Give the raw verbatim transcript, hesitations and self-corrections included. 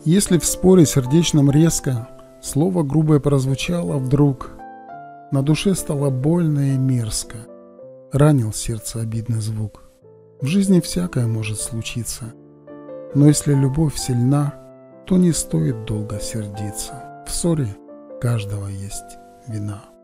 Если в споре сердечном резко слово грубое прозвучало вдруг, на душе стало больно и мерзко, ранил сердце обидный звук. В жизни всякое может случиться, но если любовь сильна, то не стоит долго сердиться. В ссоре каждого есть вина.